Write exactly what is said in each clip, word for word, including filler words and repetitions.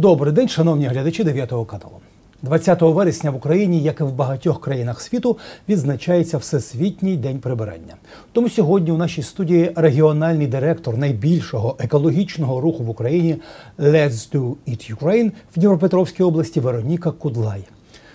Добрий день, шановні глядачі дев'ятого каналу. двадцятого вересня в Україні, як і в багатьох країнах світу, відзначається Всесвітній день прибирання. Тому сьогодні у нашій студії регіональний директор найбільшого екологічного руху в Україні Let's Do It Ukraine в Дніпропетровській області Вероніка Кудлай.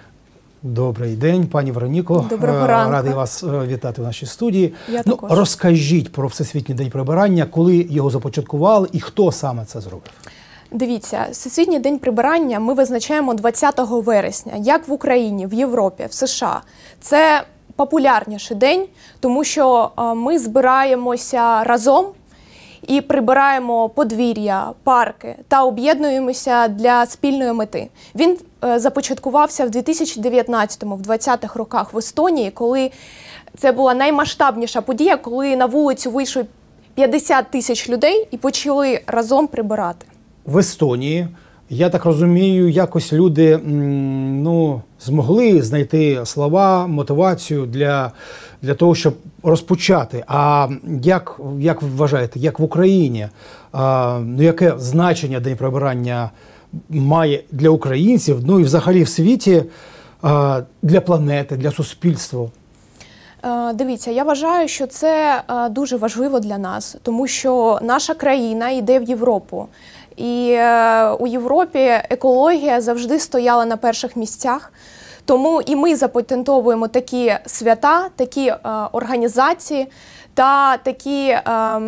Добрий день, пані Вероніко. Доброго ранку. Радий вас вітати в нашій студії. Я ну, також. Розкажіть про Всесвітній день прибирання, коли його започаткували і хто саме це зробив? Дивіться, Всесвітній день прибирання ми визначаємо двадцятого вересня, як в Україні, в Європі, в США. Це популярніший день, тому що ми збираємося разом і прибираємо подвір'я, парки та об'єднуємося для спільної мети. Він започаткувався в дві тисячі дев'ятнадцятому, в двадцятих роках в Естонії, коли це була наймасштабніша подія, коли на вулицю вийшли п'ятдесят тисяч людей і почали разом прибирати. В Естонії, я так розумію, якось люди ну, змогли знайти слова, мотивацію для, для того, щоб розпочати. А як, як ви вважаєте, як в Україні, а, ну, яке значення День прибирання має для українців, ну і взагалі в світі, а, для планети, для суспільства? Дивіться, я вважаю, що це дуже важливо для нас, тому що наша країна йде в Європу. І у Європі екологія завжди стояла на перших місцях. Тому і ми запатентовуємо такі свята, такі е, організації та такі е,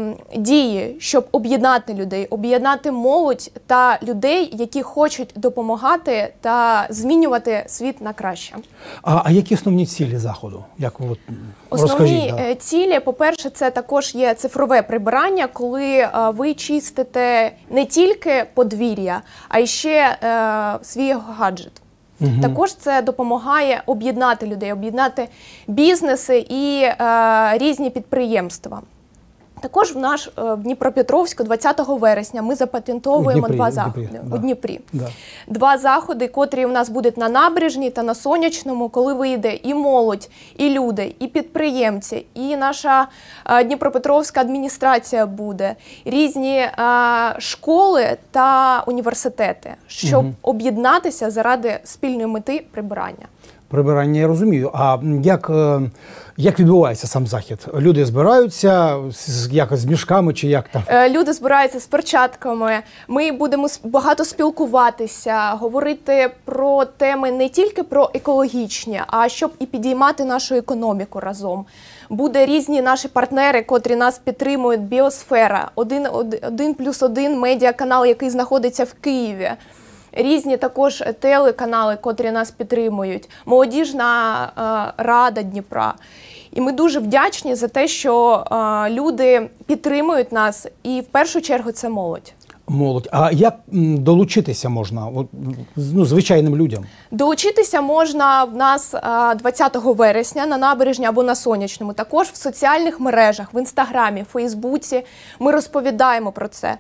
дії, щоб об'єднати людей, об'єднати молодь та людей, які хочуть допомагати та змінювати світ на краще. А, а які основні цілі заходу? Як, от, Основні да. цілі, по-перше, це також є цифрове прибирання, коли е, ви чистите не тільки подвір'я, а й ще е, свій гаджет. Угу. Також це допомагає об'єднати людей, об'єднати бізнеси і е, різні підприємства. Також в наш в Дніпропетровську двадцятого вересня ми запатентовуємо Дніпрі, два заходи Дніпрі, у да. Дніпрі. Да. Два заходи, котрі у нас будуть на Набережній та на Сонячному, коли вийде і молодь, і люди, і підприємці, і наша а, Дніпропетровська адміністрація буде, різні а, школи та університети, щоб угу. об'єднатися заради спільної мети прибирання. Прибирання я розумію. А як, як відбувається сам захід? Люди збираються якось з мішками чи як там? Люди збираються з перчатками. Ми будемо багато спілкуватися, говорити про теми не тільки про екологічні, а щоб і підіймати нашу економіку разом. Буде різні наші партнери, котрі нас підтримують, Біосфера, один, один плюс один медіаканал, який знаходиться в Києві. Різні також телеканали, котрі нас підтримують, молодіжна е, рада Дніпра. І ми дуже вдячні за те, що е, люди підтримують нас, і в першу чергу це молодь. Молодь. А як долучитися можна от, ну, звичайним людям? Долучитися можна в нас двадцятого вересня на Набережній або на Сонячному. Також в соціальних мережах, в Інстаграмі, в Фейсбуці ми розповідаємо про це.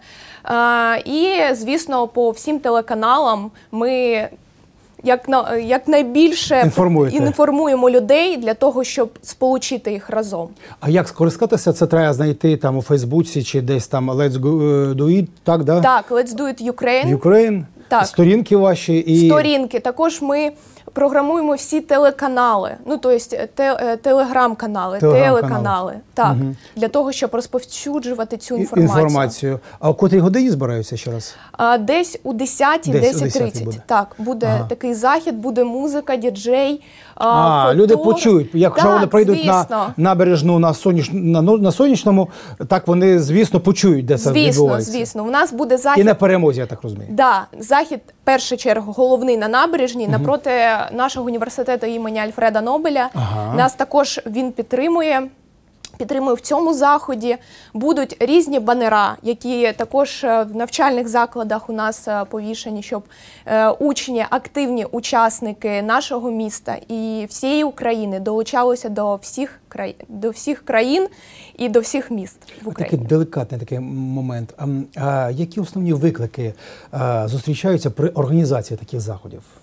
І, звісно, по всім телеканалам ми як, на, як найбільше інформуємо людей для того, щоб сполучити їх разом. А як скористатися? Це треба знайти там у Фейсбуці чи десь там Let's Do It, так? Да? Так, Let's Do It Ukraine. Ukraine. Так. Сторінки ваші. І... Сторінки. Також ми програмуємо всі телеканали, ну, тобто те, телеграм-канали, Телеграм телеканали, так, угу. для того, щоб розповсюджувати цю інформацію. інформацію. А о котрій годині збираються ще раз? А, десь у десятій, десять тридцять. Буде. Так, буде ага. такий захід, буде музика, діджей, а, а люди почують. Якщо так, вони прийдуть звісно. на Набережну на, соняш... на, на Сонячному, так вони, звісно, почують, де звісно, це відбувається. Звісно, звісно. У нас буде захід. І на перемозі, я так розумію. Да, захід, в першу чергу, головний на Набережній, угу. напроти нашого університету імені Альфреда Нобеля. Ага. Нас також він підтримує. Підтримує в цьому заході. Будуть різні банера, які також в навчальних закладах у нас повішені, щоб учні, активні учасники нашого міста і всієї України долучалися до всіх, край... до всіх країн і до всіх міст в Україні. Такий делікатний такий момент. А, а які основні виклики а, зустрічаються при організації таких заходів?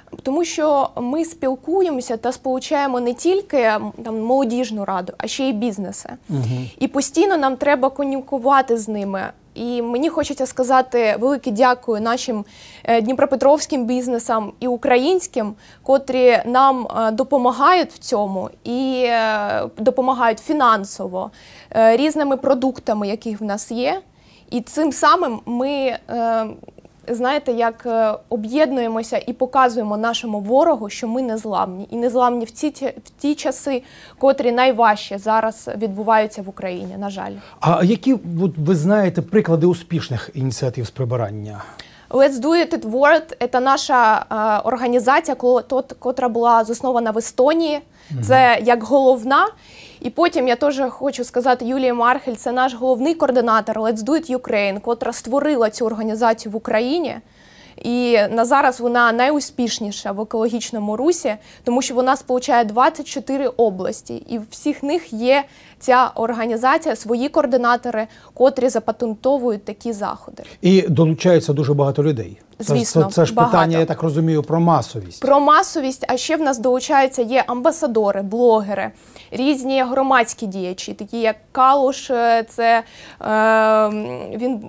Тому що ми спілкуємося та сполучаємо не тільки там молодіжну раду, а ще й бізнеси. Угу. І постійно нам треба комунікувати з ними. І мені хочеться сказати велике дякую нашим дніпропетровським бізнесам і українським, котрі нам допомагають в цьому і допомагають фінансово різними продуктами, які в нас є. І цим самим ми, знаєте, як об'єднуємося і показуємо нашому ворогу, що ми незламні. І незламні в ті, в ті часи, котрі найважче зараз відбуваються в Україні, на жаль. А які, ви знаєте, приклади успішних ініціатив з прибирання? Let's Do It at World – це наша е, організація, котра була заснована в Естонії. Mm-hmm. Це як головна. І потім я теж хочу сказати, Юлія Мархель – це наш головний координатор Let's Do It Ukraine, котра створила цю організацію в Україні. І на зараз вона найуспішніша в екологічному русі, тому що вона сполучає двадцять чотири області. І в всіх них є ця організація, свої координатори, котрі запатентовують такі заходи. І долучається дуже багато людей. Звісно, це, це, це ж багато. Питання, я так розумію, про масовість. Про масовість, а ще в нас долучаються є амбасадори, блогери, різні громадські діячі, такі як Калуш, це е, він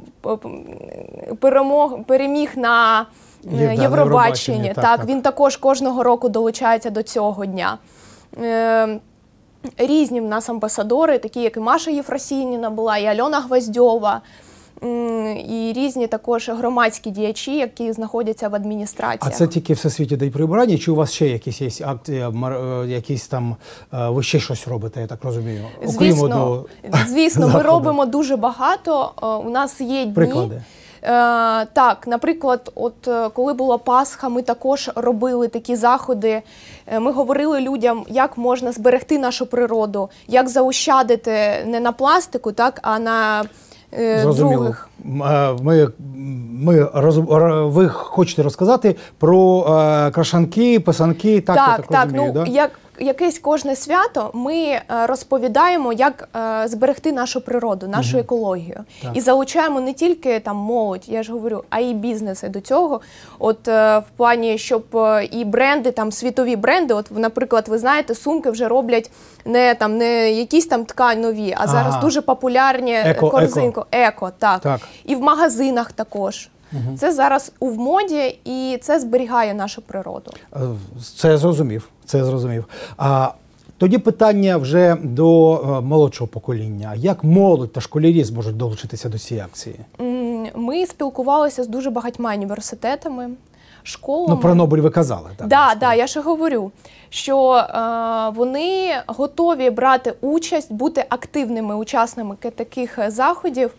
перемог, переміг на Євробаченні. Євробаченні так, так, так, він також кожного року долучається до цього дня. Е, різні в нас амбасадори, такі як і Маша Єфросініна була, і Альона Гвоздьова, і різні також громадські діячі, які знаходяться в адміністрації. А це тільки Всесвітній день прибирання, чи у вас ще якісь є акції, якісь там, ви ще щось робите, я так розумію? Звісно, одного звісно ми робимо дуже багато, у нас є дні. Приклади? Е, так, наприклад, от коли була Пасха, ми також робили такі заходи. Ми говорили людям, як можна зберегти нашу природу, як заощадити не на пластику, так, а на е, других. Ми, ми роз, ви хочете розказати про е, крашанки, писанки, так, так, я так, так розумію, ну, да? як якесь кожне свято ми розповідаємо, як е, зберегти нашу природу, нашу угу. екологію. Так. І залучаємо не тільки там молодь, я ж говорю, а й бізнеси до цього. От е, в плані, щоб і бренди, там світові бренди, от, наприклад, ви знаєте, сумки вже роблять не там не якісь там ткань нові, а зараз ага. дуже популярні еко, корзинку, еко, еко так. так. І в магазинах також. Угу. Це зараз у моді, і це зберігає нашу природу. Це я зрозумів. Це я зрозумів. А тоді питання вже до молодшого покоління. Як молодь та школярі зможуть долучитися до цієї акції? Ми спілкувалися з дуже багатьма університетами, школами. Ну, про Нобель ви казали. Так, да, да, я ще говорю, що е, вони готові брати участь, бути активними учасниками таких заходів,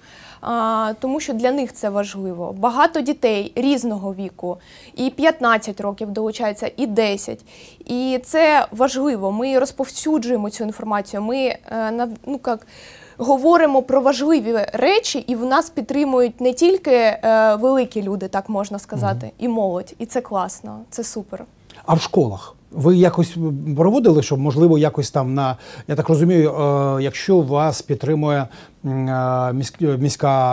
А, тому що для них це важливо. Багато дітей різного віку, і п'ятнадцять років долучається, і десять. І це важливо. Ми розповсюджуємо цю інформацію, ми е, ну, як, говоримо про важливі речі, і в нас підтримують не тільки е, великі люди, так можна сказати, mm-hmm. і молодь. І це класно, це супер. А в школах? Ви якось проводили, щоб, можливо, якось там на, я так розумію, е, якщо вас підтримує е, міська, міська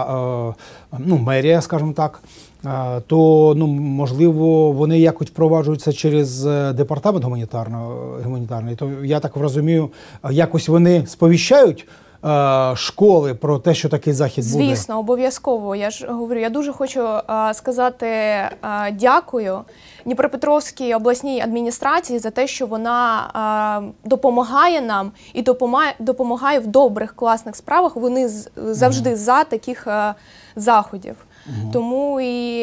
е, ну, мерія, скажімо так, е, то, ну, можливо, вони якось впроваджуються через департамент гуманітарний. То, я так розумію, якось вони сповіщають е, школи про те, що такий захід Звісно, буде? Звісно, обов'язково. Я ж говорю, я дуже хочу е, сказати е, дякую Дніпропетровській обласній адміністрації за те, що вона а, допомагає нам і допомагає, допомагає в добрих, класних справах. Вони з, завжди mm-hmm. за таких а, заходів. Mm-hmm. Тому і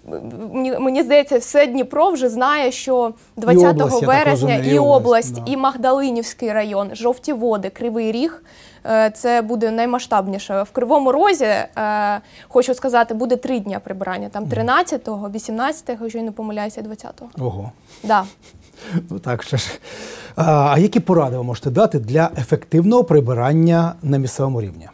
мені, мені здається, все Дніпро вже знає, що двадцятого область, вересня і, і область, да. і Магдалинівський район, Жовті Води, Кривий Ріг – це буде наймасштабніше. В Кривому Розі, е, хочу сказати, буде три дня прибирання. Там тринадцятого, вісімнадцятого, якщо я не помиляюся, двадцятого. Ого. Да. Ну, так, що ж. А, а які поради ви можете дати для ефективного прибирання на місцевому рівні?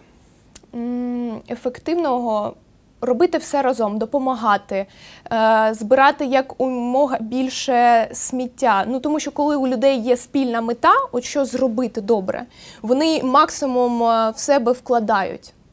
М, ефективного... Робити все разом, допомагати, е, збирати якомога більше сміття. Ну, тому що коли у людей є спільна мета, от що зробити добре, вони максимум в себе вкладають.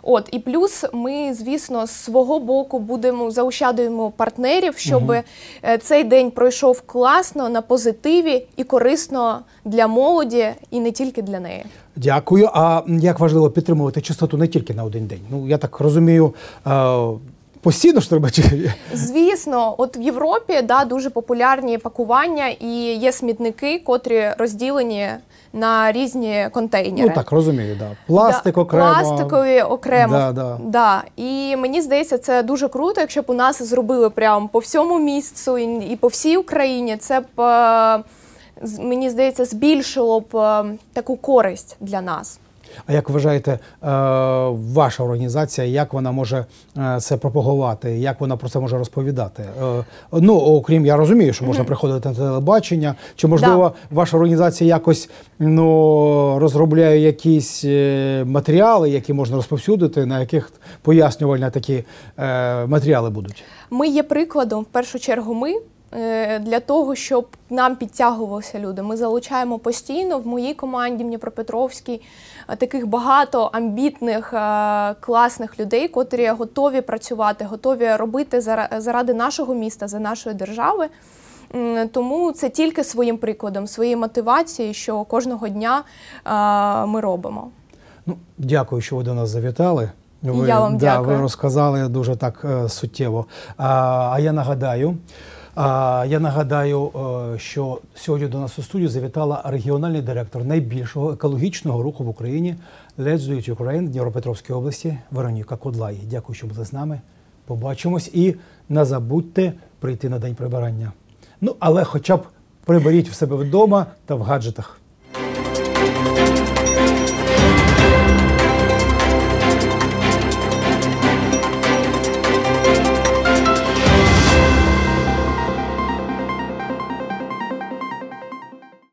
От, і плюс ми, звісно, з свого боку будемо заощаджуємо партнерів, щоб угу. цей день пройшов класно, на позитиві і корисно для молоді, і не тільки для неї. Дякую. А як важливо підтримувати чистоту не тільки на один день? Ну, я так розумію, постійно ж треба? Звісно, от в Європі да, дуже популярні пакування і є смітники, котрі розділені на різні контейнери. Ну так, розумію, да. Пластик да, окремо. Пластикові окремо. Да, да. Да. І мені здається, це дуже круто, якщо б у нас зробили прямо по всьому місцю і, і по всій Україні, це б, мені здається, збільшило б таку користь для нас. А як вважаєте, ваша організація, як вона може це пропагувати, як вона про це може розповідати? Ну, окрім, я розумію, що можна приходити на телебачення, чи, можливо, да. ваша організація якось ну, розробляє якісь матеріали, які можна розповсюдити, на яких пояснювальні такі матеріали будуть? Ми є прикладом, в першу чергу ми, для того, щоб нам підтягувалися люди. Ми залучаємо постійно в моїй команді, в Дніпропетровській, таких багато амбітних, класних людей, котрі готові працювати, готові робити заради нашого міста, за нашої держави. Тому це тільки своїм прикладом, своєю мотивацією, що кожного дня ми робимо. Ну, дякую, що ви до нас завітали. Ви, я вам да, дякую. Ви розказали дуже так суттєво. А, а я нагадаю, А, я нагадаю, що сьогодні до нас у студію завітала регіональний директор найбільшого екологічного руху в Україні Let's Do It Ukraine Дніпропетровської області Вероніка Кудлай. Дякую, що були з нами. Побачимось і не забудьте прийти на день прибирання. Ну, але хоча б приберіть в себе вдома та в гаджетах.